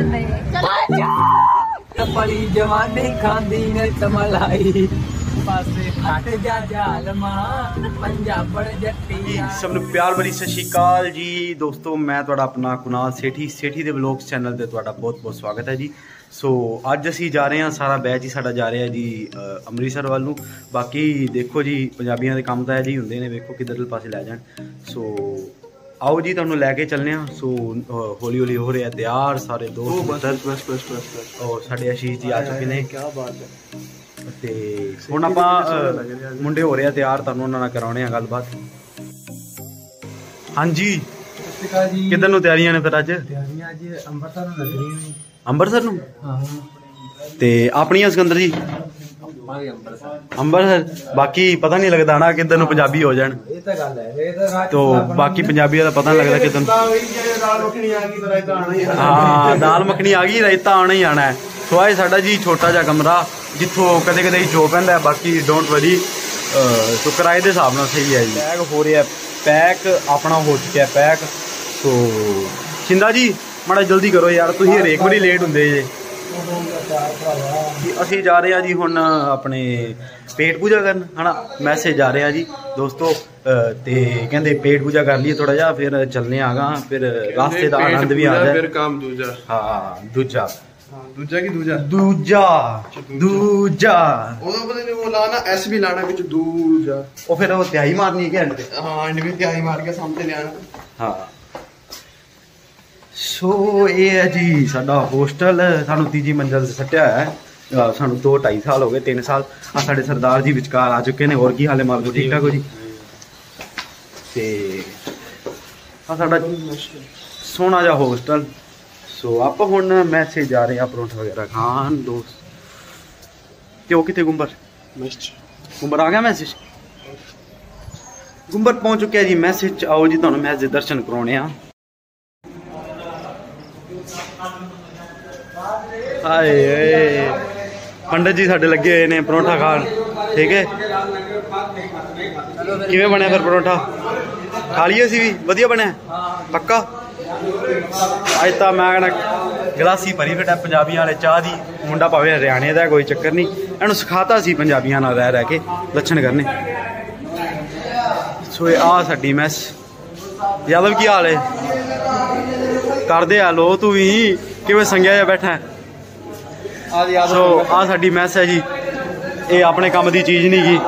पली जवानी खांदी ने तमलाई पासे हट जा जालमा पंजाबड़ जट्टी सब ਨੂੰ ਪਿਆਰ ਭਰੀ ਸਤਿ ਸ਼੍ਰੀ ਅਕਾਲ ਜੀ ਦੋਸਤੋ। ਮੈਂ ਤੁਹਾਡਾ ਆਪਣਾ ਕੁਨਾਲ ਸੇਠੀ ਦੇ ਵਲੌਗਸ ਚੈਨਲ ਤੇ ਤੁਹਾਡਾ ਬਹੁਤ ਸਵਾਗਤ ਹੈ ਜੀ। ਸੋ ਅੱਜ ਅਸੀਂ ਜਾ ਰਹੇ ਹਾਂ, ਸਾਰਾ ਬੈਚ ਹੀ ਸਾਡਾ ਜਾ ਰਿਹਾ ਜੀ ਅੰਮ੍ਰਿਤਸਰ ਵੱਲ ਨੂੰ। ਬਾਕੀ ਦੇਖੋ ਜੀ ਪੰਜਾਬੀਆਂ ਦੇ ਕੰਮ ਤਾਂ ਇਹ ਜੀ ਹੁੰਦੇ ਨੇ, ਵੇਖੋ ਕਿੱਧਰਲੇ ਪਾਸੇ ਲੈ ਜਾਣ। ਸੋ आओ जी तुहानू लैके चलने। सो हौली हौली हो रहा तैयार सारे दोस्त और साढ़े आशीष जी आ चुके हैं। क्या बात है। ते हुण आपां मुंडे हो रहे तैयार, तुहानू उन्हां नाल कराउने आ गलबात। हाँ जी किधर नूं तैयारियां ने फिर अज? अंबरसर नूं। ते अपनियां सिकंदर जी अंबरसर। बाकी पता नहीं लगता ना किधर नूं पंजाबी हो जान, तो बाकी पंजाबियों का पता नहीं लगता किधर। हाँ दाल मखनी आ गई, रायता आना ही आना है। सो आए साडा जी छोटा जा कमरा जिथों कदे कदे जो पैंदा है, बाकी डोंट वरी। तो किराए के हिसाब नाल सही है जी। बैग हो रहा पैक, अपना हो चुका है पैक। तो शिंदा जी माड़ा जल्दी करो यार, तुसीं हरेक वारी लेट हुंदे जे। ਅਸੀਂ ਜਾ ਰਹੇ ਹਾਂ ਜੀ ਹੁਣ ਆਪਣੇ ਪੇਟ ਪੂਜਾ ਕਰਨ, ਹਨਾ ਮੈਸੇਜ ਜਾ ਰਿਹਾ ਜੀ ਦੋਸਤੋ। ਤੇ ਕਹਿੰਦੇ ਪੇਟ ਪੂਜਾ ਕਰ ਲਈਏ ਥੋੜਾ ਜਿਹਾ, ਫਿਰ ਚੱਲਨੇ ਆਗਾ, ਫਿਰ ਰਾਸਤੇ ਦਾ ਆਨੰਦ ਵੀ ਆ ਜਾਏ। ਫਿਰ ਕੰਮ ਦੂਜਾ। ਹਾਂ ਦੂਜਾ ਦੂਜਾ ਕੀ ਦੂਜਾ ਦੂਜਾ ਦੂਜਾ ਉਹਦਾ ਪਤਾ ਨਹੀਂ, ਉਹ ਲਾਣਾ ਐਸ ਵੀ ਲਾਣਾ ਵਿੱਚ ਦੂਜਾ, ਉਹ ਫਿਰ ਉਹ ਤਿਹਾਈ ਮਾਰਨੀ ਹੈ ਐਂਡ ਤੇ। ਹਾਂ ਐਂਡ ਵੀ ਤਿਹਾਈ ਮਾਰ ਕੇ ਸਾਹਮਣੇ ਲਿਆਣਾ। ਹਾਂ ਸੋ ਇਹ ਹੈ ਜੀ ਸਾਡਾ ਹੋਸਟਲ, ਸਾਨੂੰ ਤੀਜੀ ਮੰਜ਼ਿਲ ਤੇ ਸੱਟਿਆ ਹੈ। ਸਾਨੂੰ 2-2.5 ਸਾਲ ਹੋ ਗਏ, 3 ਸਾਲ। ਆ ਸਾਡੇ ਸਰਦਾਰ ਜੀ ਵਿਚਕਾਰ ਆ ਚੁੱਕੇ ਨੇ। ਹੋਰ ਕੀ ਹਾਲ ਹੈ ਮਾਲਕੋ, ਠੀਕ ਠਾਕ ਹੋ ਜੀ? ਤੇ ਆ ਸਾਡਾ ਸੋਹਣਾ ਜਿਹਾ ਹੋਸਟਲ। ਸੋ ਆਪਾਂ ਹੁਣ ਮੈਸੇਜ ਜਾ ਰਹੇ ਆ ਪਰੌਂਠਾ ਵਗੈਰਾ ਖਾਣ ਦੋਸਤ। ਤੇ ਉਹ ਕਿੱਥੇ ਗੁੰਬਰ? ਗੁੰਬਰ ਆ ਗਿਆ ਮੈਸੇਜ, ਗੁੰਬਰ ਪਹੁੰਚ ਚੁੱਕਿਆ ਜੀ ਮੈਸੇਜ। ਆਓ ਜੀ ਤੁਹਾਨੂੰ ਮੈਸੇਜ ਦੇ ਦਰਸ਼ਨ ਕਰਾਉਣੇ ਆ। ਹਾਏ पंडित जी साढ़े लगे हुए ने परौंठा खान, ठीक है। किवें बनया फिर परौंठा? खा लिए सी भी वधिया बनया पक्का। अज तो मैं कहना गिलासी भरी फिटा पंजाबियों वाले चाह दी। मुंडा भावें हरियाणे का कोई चक्कर नहीं, इन्हूं सिखाता सी पंजाबियों नाल रह के लक्षण करने। सो आ साडी मैस। यादव की हाल है? कर दे लो तू भी, किवें संगिया जा बैठा है। सो आ साडी मैस है जी, ये अपने काम की चीज़ नहीं गी।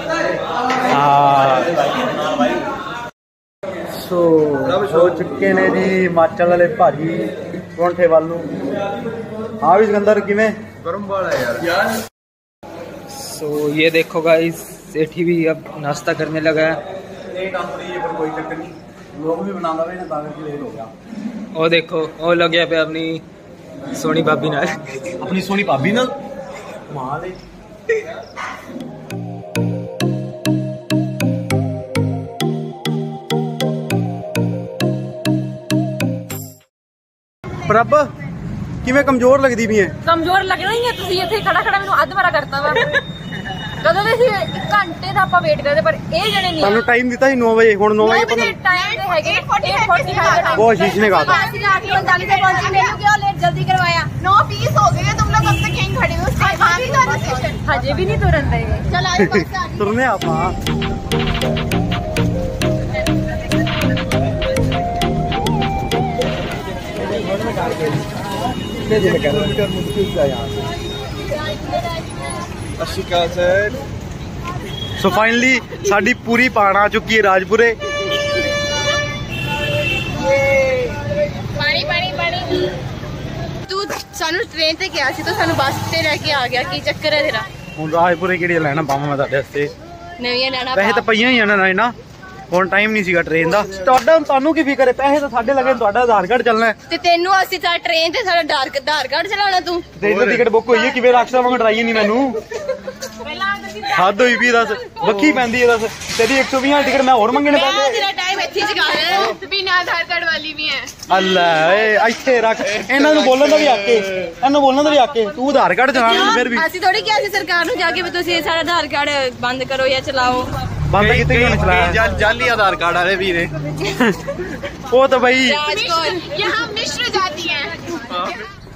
सो हो चुके ने जी हिमाचल वाले भाजी परौंठे वालू। हाँ भी सिकंदर किवें गरम वाला यार। सो ये देखो गाइस, सेठी भी अब नाश्ता करने लगा है। पर कोई चक्कर नहीं, लोग भी बना लवे ना, ताकि लेट हो गया। वो देखो वो लग गया पे अपनी सोनी भाभी नाल, अपनी सोनी भाभी नाल माल है। प्रभ किवें कमजोर लगदी भी है? कमजोर लगना ही है, तुसीं इत्थे खड़ा खड़ा मैनूं अध मारा करता वा। कदों दे 1 घंटे दा आपां वेट करदे, पर ए जणे नहीं। तानू टाइम दिता सी 9 बजे, हुण 9 बजे टाइम दे हैगे 8:45 वो आशीष ने कहा था। 45 से पहुंचे, मैंने क्यों लेट जल्दी करवाया? 9:20 हो गए, तुम लोग कब तक यहीं खड़े हो? हजे भी नहीं तुरन रहे। चल आए पास तुरने आपां। सो फाइनली साडी पूरी पाण आ चुकी है राजपुरे। पानी पानी पानी। तू सानू ट्रेन ते गया सी तो सानू बस ते लेके आ गया, की चक्कर है तेरा? हुण राजपुरे किहड़ी लैना पावां मैं तुहाडे वास्ते? नवीं लेना पैसे तो पईयां ही आ ना, ਹੁਣ टाइम नहीं सीगा ट्रेन दा। ਤੁਹਾਨੂੰ ਕੀ ਫਿਕਰ ਹੈ? ਪੈਸੇ ਤਾਂ ਸਾਡੇ ਲੱਗੇ, ਤੁਹਾਡਾ ਆਧਾਰ ਕਾਰਡ ਚੱਲਣਾ ਹੈ। ਤੇ ਤੈਨੂੰ ਅਸੀਂ ਤਾਂ ਟ੍ਰੇਨ ਤੇ ਸਾਡਾ ਆਧਾਰ ਕਾਰਡ ਚਲਾਉਣਾ ਤੂੰ। ਤੇਰੀ ਟਿਕਟ ਬੁੱਕ ਹੋਈ ਹੈ, ਕਿਵੇਂ ਰਾਖਸ਼ਾ ਵਾਂਗ ਡਰਾਈ ਨਹੀਂ ਮੈਨੂੰ। ਹੱਦ ਹੋਈ ਵੀ ਦੱਸ, ਵੱਖੀ ਪੈਂਦੀ ਹੈ ਦੱਸ। ਤੇਰੀ 120 ਟਿਕਟ ਮੈਂ ਹੋਰ ਮੰਗਣੇ ਪੈਂਦੇ। ਤੇਰਾ ਟਾਈਮ ਇੱਥੇ ਜਗਾ ਲੈ, ਬਿਨਾਂ ਆਧਾਰ ਕਾਰਡ ਵਾਲੀ ਵੀ ਹੈ। ਅੱਲਾ ਏ ਇੱਥੇ ਰੱਖ, ਇਹਨਾਂ ਨੂੰ ਬੋਲਣ ਦਾ ਵੀ ਹੱਕ ਹੈ, ਇਹਨੂੰ ਬੋਲਣ ਦਾ ਵੀ ਹੱਕ ਹੈ। ਤੂੰ ਆਧਾਰ ਕਾਰਡ ਚਲਾਉਣਾ ਫਿਰ ਵੀ। ਅਸੀਂ ਥੋੜੀ ਕਿਹਾ ਸੀ ਸਰਕਾਰ ਨੂੰ ਜਾ ਕੇ ਵੀ ਤੁਸੀਂ ਸਾਡਾ ਆਧਾਰ ਕਾਰਡ ਬੰਦ ਕਰੋ ਜਾਂ ਚਲਾਓ। बंद कितने चलाया? जाली आधार कार्ड वाले भी ने वो तो भाई यहाँ मिश्र जाति है।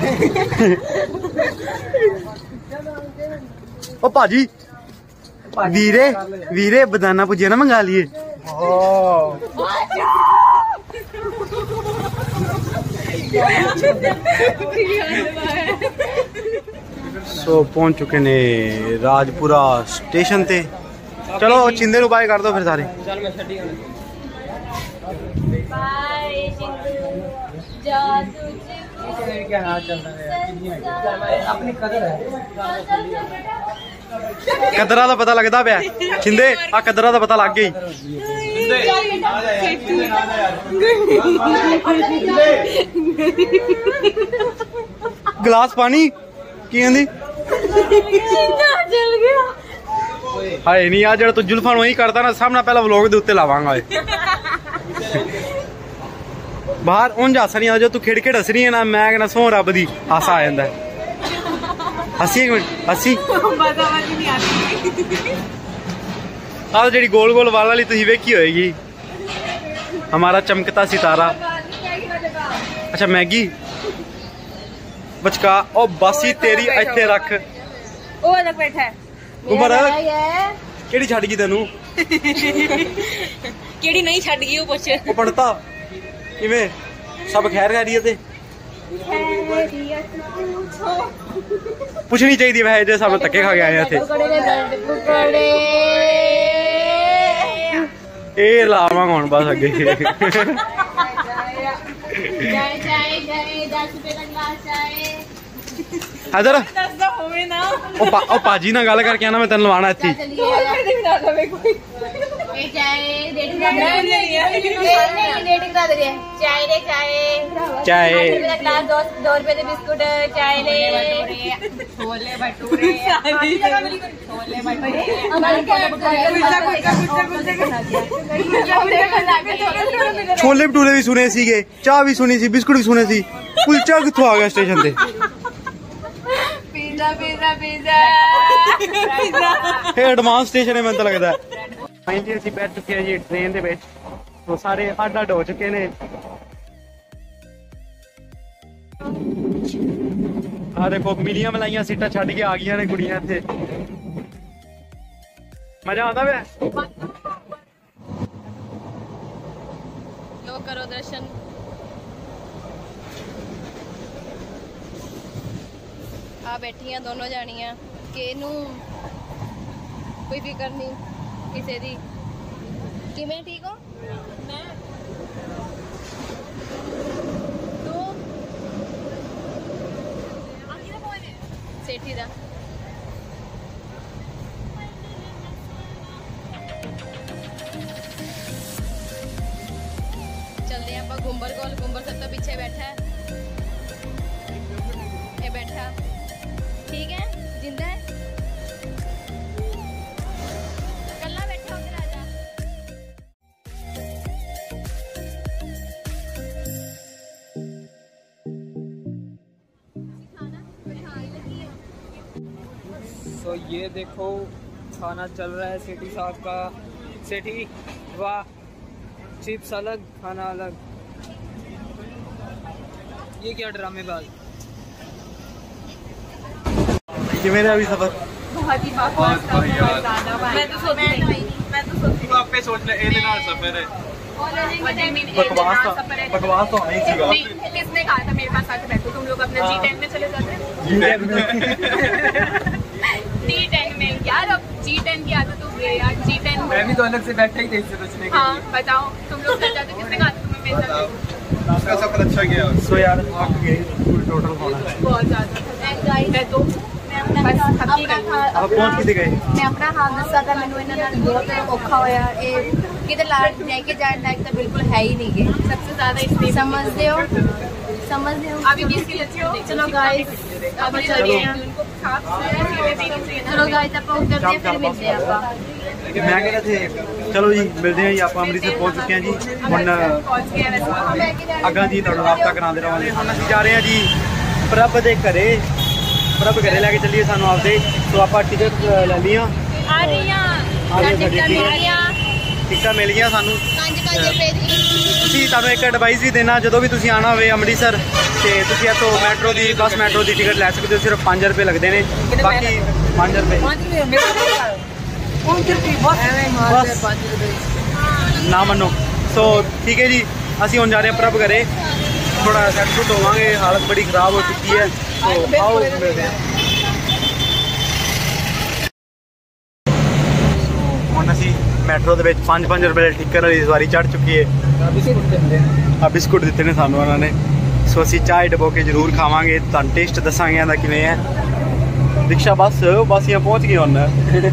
ओ भाजी वीरे वीरे बदाना भुजिया ना मंगा लिए। सो पहुंच चुके ने राजपुरा स्टेशन ते। चलो चिंदे नु बाय कर दो फिर सारे। कदरा दा पता लगदा पिया छिंदे आ कदरा दा पता लग गई। गिलास पानी की कहंदी हाय नहीं आ जेड़ा तू जुल्फां वही करदा ना सामने पहला व्लॉग दे उत्ते लावांगा। बाहर उंज हस नहीं आ जो तू खिड़खिड़ हस रही है ना मैं कहना सो रब दी हासा आ जांदा है। हसी एक मिनट हसी आ जी गोल गोल वाल वाली तुम वेखी होएगी हमारा चमकता सितारा। अच्छा मैगी बचका ओ बासी तेरी इत्थे रख उमर केड़ी छड़ गई तेनू केड़ी नहीं छड़ गई वो पूछ ओ पढ़ता किवें सब खैर खैरियत है पूछनी चाहिए वह जो सब धक्के खा के आए थे। ए लावा कौन बस अगे इधर ओ पाजी ना गल करके आना मैं तेन लवाना इत्थे चाय 2 रुपए के बिस्कुट चाय ले छोले भटूरे छोले भटूरे भी सुने सीगे चाह भी सुनी सी बिस्कुट भी सुने सी कुलचा कित्थों आ गया स्टेशन ते एडवांस स्टेशन है मैं तो लगता है। फाइनली ਅਸੀਂ बैठ चुके हैं जी ट्रेन ਦੇ ਵਿੱਚ तो सारे ਅੱਡ ਅੱਡ हो चुके ने। आ देखो मिलियां मलाइयां सीटां छड़ के आ गई ने कुड़ियां इत्थे मजा आता है। लो करो दर्शन आ बैठी दोनों जानियां कि कोई फिक्र नहीं किसी दी किमें ठीक हो मैं तू सेठी दा चलते हैं घुंबर कोल घुंबर सब तो पीछे बैठा है ये बैठा ठीक है जिंदा है कल्ला बैठा उधर आजा। तो ये देखो खाना चल रहा है सेठी साहब का। सेठी वाह चिप्स अलग खाना अलग। ये क्या ड्रामेबाज कि मेरा अभी सफर बहुत ही मैं तो सोच ले ए दिन सफर है बकवास तो नहीं सीगा। किसने कहा था मेरे पास आके बैठो तुम लोग अपना G10 में चले जाते D10 में यार अब G10 की आदत हो गई यार G10 मैं भी तो अलग से बैठा ही थे इससे बचने के हाँ बताओ तुम लोग चले जाते किसने कहा था तुम्हें मेरे साथ आपका सफर अच्छा गया। सो यार थक गए टोटल खाना बहुत ज्यादा मैं तो बस थकी गई। अब पहुंच किथे गए मैं अपना हाल दसा था मैंने इन्हां नाल बहुत औखा होया ए किते लाड लेके जाने लायक तो बिल्कुल है ही नहीं गे सबसे ज्यादा इसलिए समझते हो अभी भी इसकी लच्छी हो। चलो गाइस अब चलते हैं उनको साफ चलो गाइस आप उतरते हैं फिर मिलते हैं आप मैं कह रहे थे चलो जी मिलते हैं जी आप अमृतसर पहुंच चुके हैं जी हुण अग्गां जी तुहानूं राबता करांदे रहांगे। हुण असीं जा रहे हैं जी प्रभ दे घरे प्रभ घरे लैके चलिए सानूं आपदे तो आप टिकट ले लियां टिकटां मिल गई सानूं ਅਸੀਂ ਤੁਹਾਨੂੰ ਇੱਕ ਐਡਵਾਈਸ ਵੀ ਦੇਣਾ, ਜਦੋਂ ਵੀ ਤੁਸੀਂ ਆਉਣਾ ਹੋਵੇ ਅੰਮ੍ਰਿਤਸਰ ਤੇ ਤੁਸੀਂ ਇੱਥੋਂ ਮੈਟਰੋ ਦੀ ਬੱਸ ਮੈਟਰੋ ਦੀ ਟਿਕਟ ਲੈ ਸਕਦੇ ਹੋ। ਸਿਰਫ 5 ਰੁਪਏ ਲੱਗਦੇ ਨੇ, ਬਾਕੀ 5 ਰੁਪਏ ਨਾ ਮੰਨੋ। ਸੋ ਠੀਕ ਹੈ ਜੀ, ਅਸੀਂ ਹੁਣ ਜਾ ਰਹੇ ਹਾਂ ਪ੍ਰਭ ਘਰੇ, ਥੋੜਾ ਸੈੱਟ ਸੁੱਟ ਹੋਵਾਂਗੇ, ਹਾਲਤ ਬੜੀ ਖਰਾਬ ਹੋ ਚੁੱਕੀ ਹੈ। ਸੋ ਆਓ ਮਿਲਦੇ ਹਾਂ। ਹੁਣ ਅਸੀਂ ਮੈਟਰੋ ਦੇ ਵਿੱਚ 5-5 ਰੁਪਏ ਦੀ ਟਿਕਟ ਵਾਲੀ ਸਵਾਰੀ ਚੜ੍ਹ ਚੁੱਕੀ ਹੈ। ਆ ਬਿਸਕੁਟ ਦਿੱਤੇ ਨੇ ਸਾਨੂੰ ਉਹਨਾਂ ਨੇ। ਸੋ ਅਸੀਂ ਚਾਹ ਡਬੋ ਕੇ ਜ਼ਰੂਰ ਖਾਵਾਂਗੇ, ਤੁਹਾਨੂੰ ਟੇਸਟ ਦੱਸਾਂਗੇ ਇਹਦਾ ਕਿਵੇਂ ਹੈ। ਰਿਕਸ਼ਾ ਬਸ ਹੀ ਪਹੁੰਚ ਗਈ ਹੁਣ।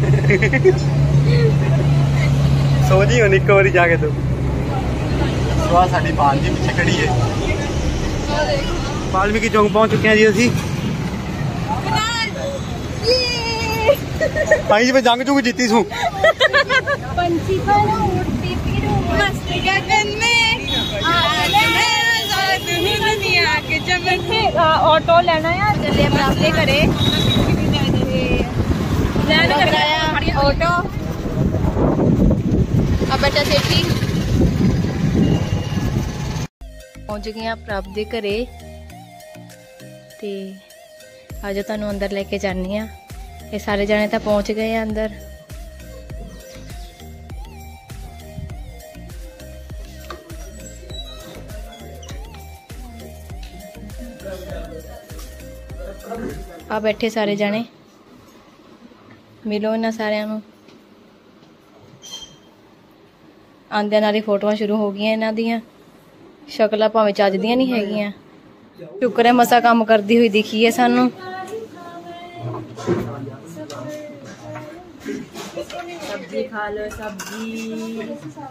ਸੋ ਜੀ ਹੁਣ ਇੱਕ ਵਾਰੀ ਜਾ ਕੇ ਤੂੰ ਸੋ ਆ ਸਾਡੀ ਭਾਣਜੀ ਪਿੱਛੇ ਖੜੀ ਹੈ। ਵਾਲਮੀਕੀ ਚੌਂਕ ਪਹੁੰਚ ਚੁੱਕੇ ਹਾਂ ਜੀ ਅਸੀਂ। ਭਾਈ ਜੀ ਮੈਂ ਜੰਗ ਚੁੰਗ जीती सू। पंछी उड़ती फिरूं मस्त गगन में, दुनिया के चमके। ऑटो लेना है, चलिए प्राप्ति करे ऑटो। अब बेटा सेठी पहुंच गए हैं प्राप्त दे घरे ते आज तुहानू अंदर लेके जानी आ। ये सारे जने तो पहुंच गए हैं अंदर। आ बैठे सारे जने, मिलो इन्हां सारिਆਂ ਨੂੰ। आंदे नाल ही फोटोआं शुरू हो गई इन्हां दियां। शक्लां भावें ਚੱਜਦੀਆਂ नहीं हैगियां, शुक्र है मसा काम करती हुई दिखी है सानू। सब्जी खा लो, सब्जी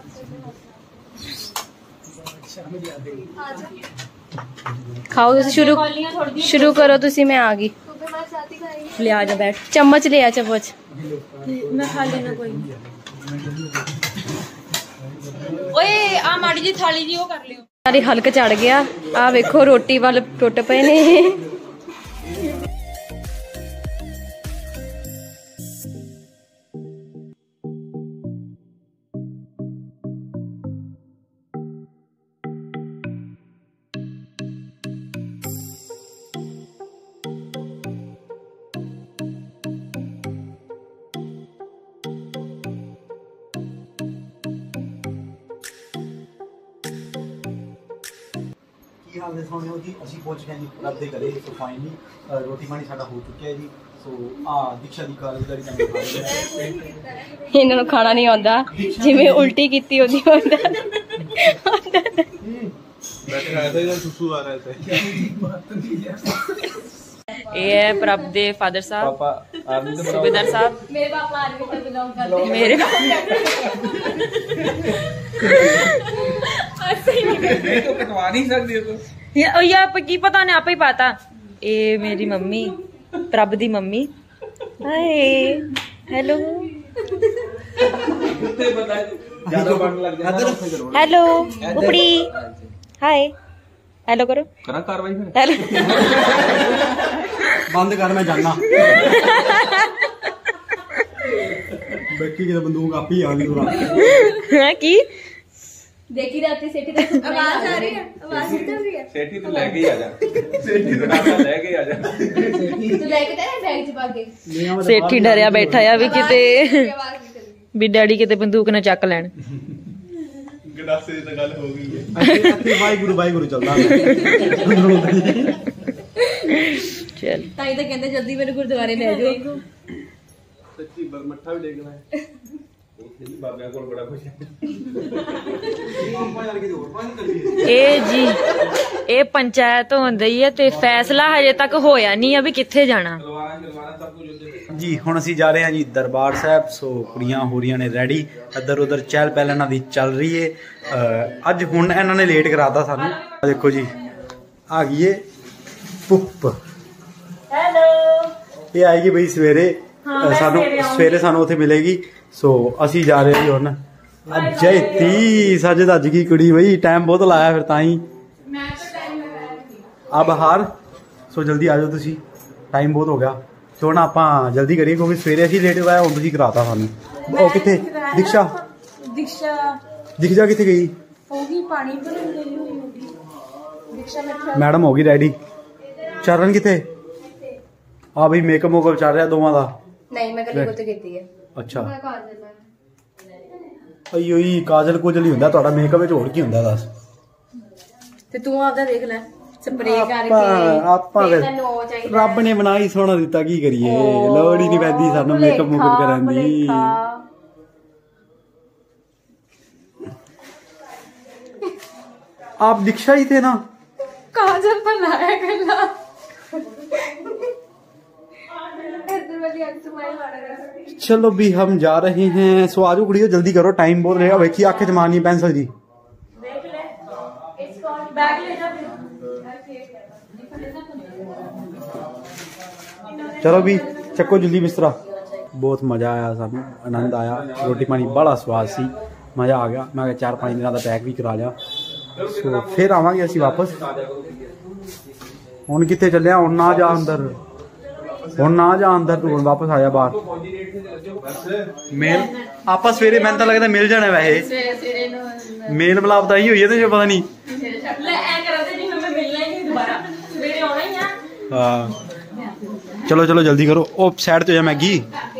खाओ। शुरू करो तुसी, मैं आ गई। ले आ जा, बैठ। चम्मच ले आ, चम्मच मैं खा लेना। कोई ओए आ माड़ी जी थाली जी वो कर लियो। सारी हल्क चढ़ गया। आ वेखो रोटी वाल टुट पे ने। ਕੀ ਹਾਲ ਨੇ ਸੋਹਣਿਓ ਜੀ, ਅਸੀਂ ਪਹੁੰਚ ਗਏ ਜੀ ਪ੍ਰਭ ਦੇ ਘਰੇ। ਸੋ ਫਾਈਨਲੀ ਰੋਟੀ ਪਾਣੀ ਸਾਡਾ ਹੋ ਚੁੱਕਿਆ ਜੀ। ਸੋ ਆ ਦੀਕਸ਼ਾ ਦੀ ਕਾਲਜ ਦਾ ਟਾਈਮ ਖਾ ਲਿਆ। ਇਹਨਾਂ ਨੂੰ ਖਾਣਾ ਨਹੀਂ ਆਉਂਦਾ, ਜਿਵੇਂ ਉਲਟੀ ਕੀਤੀ ਉਹਦੀ ਹੁੰਦਾ। बैठे रहे थे, सुसु आ रहे थे। ये है प्रभ दे फादर साहब, सूबेदार साहब। मेरे पापा आर्मी से बिलोंग करते हैं। मेरे नहीं तो कटवा नहीं सकती तो ये आप की पता नहीं, आप ही पता। ये मेरी मम्मी, प्रभ दी मम्मी। हाय हेलो हेलो उपड़ी। हाय हेलो करो। करा कार्रवाई फिर। बंद कर, मैं जाना। बैठी की बंदूक आप ही आ गई की देखी जाती। सेठी तो आवाज आ रही है, आवाज निकल रही है। सेठी तो लेके ही आ जा, सेठी तो नाम लेके ही आ जा। तू लेके तेरे बैग च पा के। सेठी डरिया बैठा आ भी किते भी डैडी किते बंदूक ना चक लैन। गडासे दी गल हो गई है। ਇੱਥੇ ਵਾਹਿਗੁਰੂ ਚੱਲਦਾ। चल ਤਾਈ ਤਾਂ ਕਹਿੰਦੇ ਜਲਦੀ ਮੇਰੇ ਗੁਰਦੁਆਰੇ ਲੈ ਜਾਓ। ਸੱਚੀ ਮੱਠਾ ਵੀ ਦੇਖਣਾ ਹੈ। ਬਾਬਿਆਂ ਕੋਲ ਬੜਾ ਕੁਝ ਹੈ। ਇਹ ਜੀ ਇਹ ਪੰਚਾਇਤ ਹੁੰਦੀ ਹੈ ਤੇ ਫੈਸਲਾ ਹਜੇ ਤੱਕ ਹੋਇਆ ਨਹੀਂ ਆ ਵੀ ਕਿੱਥੇ ਜਾਣਾ ਜੀ। ਹੁਣ ਅਸੀਂ ਜਾ ਰਹੇ ਹਾਂ ਜੀ ਦਰਬਾਰ ਸਾਹਿਬ। ਸੋ ਕੁੜੀਆਂ ਹੋ ਰਹੀਆਂ ਨੇ ਰੈਡੀ, ਇੱਧਰ ਉੱਧਰ ਚਹਿਲ ਪਹਿਲ ਇਹਨਾਂ ਦੀ ਚੱਲ ਰਹੀ ਏ। ਅੱਜ ਹੁਣ ਇਹਨਾਂ ਨੇ ਲੇਟ ਕਰਾਤਾ ਸਾਨੂੰ। ਦੇਖੋ ਜੀ ਆ ਗਈ ਏ ਪੁੱਪ। ਹੈਲੋ। ਇਹ ਆਏਗੀ ਬਈ ਸਵੇਰੇ, ਸਾਨੂੰ ਸਵੇਰੇ ਸਾਨੂੰ ਉੱਥੇ ਮਿਲੇਗੀ। ਸੋ ਅਸੀਂ ਜਾ ਰਹੇ ਹਾਂ ਹੁਣ। ਅਜੇ 30 ਸੱਜ ਦੱਜ ਗਈ ਕੁੜੀ ਬਈ, ਟਾਈਮ ਬਹੁਤ ਲਾਇਆ ਫਿਰ ਤਾਂ ਹੀ। ਆ ਬਾਹਰ। ਸੋ ਜਲਦੀ ਆ ਜਾਓ ਤੁਸੀਂ, ਟਾਈਮ ਬਹੁਤ ਹੋ ਗਿਆ। ਤੇ ਹੁਣ ਆਪਾਂ ਜਲਦੀ ਕਰੀਏ ਕਿਉਂਕਿ ਸਵੇਰੇ ਅਸੀਂ ਲੇਟ ਹੋਇਆ, ਹੁਣ ਤੁਸੀਂ ਕਰਾਤਾ ਸਾਨੂੰ। ਉਹ ਕਿੱਥੇ ਦੀਕਸ਼ਾ? दिख जा कितने गई होगी पानी भरन गई होगी दीक्षा में मैडम होगी रेडी चरण कितने आ भाई मेकअप मुकअप चल रहा दोवां दा नहीं मैं कभी कुछ कीती है अच्छा अयो ही काजल कुजल ही हुंदा ਤੁਹਾਡਾ ਮੇਕਅਪ ਵਿੱਚ ਹੋਰ ਕੀ ਹੁੰਦਾ ਦੱਸ ਤੇ ਤੂੰ ਆਪਦਾ ਦੇਖ ਲੈ ਸਪਰੇ ਕਰਕੇ ਆਪਾਂ ਰੱਬ ਨੇ ਬਣਾਈ ਸੋਹਣਾ ਦਿੱਤਾ ਕੀ ਕਰੀਏ ਲੋੜ ਹੀ ਨਹੀਂ ਪੈਂਦੀ ਸਾਨੂੰ ਮੇਕਅਪ ਮੁਕਅਪ ਕਰਨ ਦੀ आप दीक्षा ही थे ना काजल बनाया गला चलो भी हम जा रहे हैं सो आजो कुड़ियो जल्दी करो टाइम बहुत रहेगा वही आंखें जमानी पेंसिल जी चलो भी चक्को जल्दी बिस्तरा बहुत मजा आया सानू आनंद आया रोटी पानी बड़ा स्वाद सी मजा आ गया मैं 4-5 दिन का पैक भी करा लिया सो फिर आवांगे असी वापस हुण कित्थे चलिया हुण ना जा अंदर हुण ना जा अंदर तू वापस आया बाहर मेल आपा सवेरे मैं तो लगता मिल जाना वैसे मेल मिलाप तो ही हुई है तो पता नहीं हाँ चलो चलो जल्दी करो ओ साइड तो जा मैगी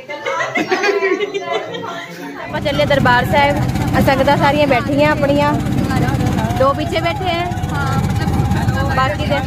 ਆਪਾਂ ਚੱਲੇ ਦਰਬਾਰ ਸਾਹਿਬ ਸੰਗਤਾਂ ਸਾਰੀਆਂ ਬੈਠੀਆਂ ਆਪਣੀਆਂ ਦੋ ਪਿੱਛੇ ਬੈਠੇ हैं ਬਾਕੀ ਦੇ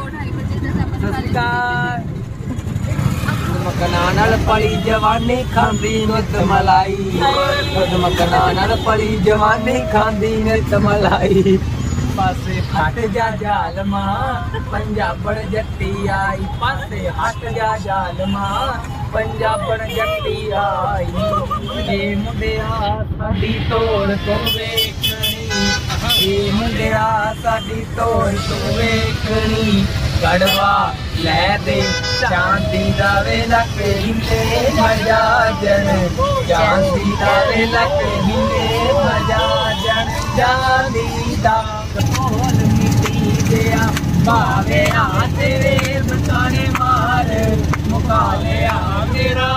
ਮਕਨਾ ਨਾਲ ਪਲੀ ਜਵਾਨੀ ਖਾਂਦੀ ਨਿਤ ਮਲਾਈ ਮਕਨਾ ਨਾਲ ਪਲੀ ਜਵਾਨੀ ਖਾਂਦੀ ਨਿਤ ਮਲਾਈ ਪਾਸੇ ਹਟ ਜਾ ਜ਼ਾਲਮਾ ਪੰਜਾਬਣ ਜੱਟੀ ਆਈ ਪਾਸੇ ਹਟ ਜਾ ਜ਼ਾਲਮਾ ਪੰਜਾਬਣ ਜੱਟੀ ਆਈ ਏ ਮੁੰਡਿਆ ਸਾਡੀ ਤੋੜ ਤੋਂ ਵੇਖਣੀ ਏ ਮੁੰਡਿਆ ਸਾਡੀ ਤੋੜ ਤੋਂ ਵੇਖਣੀ ਗੜਵਾ ਲੈ ਦੇ ਚਾਂਦੀ ਦਾ ਵੇ ਲੱਕ ਹਿੰਦੇ ਮਜਾ ਜਣ ਚਾਂਦੀ ਦਾ ਵੇ ਲੱਕ ਹਿੰਦੇ ਮਜਾ ਜਣ ਚਾਂਦੀ ਦਾ ਕੋਲ ਮਿੱਟੀ ਦਿਆ ਭਾਵੇਂ ਆ ਤੇਰੇ ਬਤਾਨੇ ਮਾਰ ਮੁਕਾ ਲਿਆ ਮੇਰਾ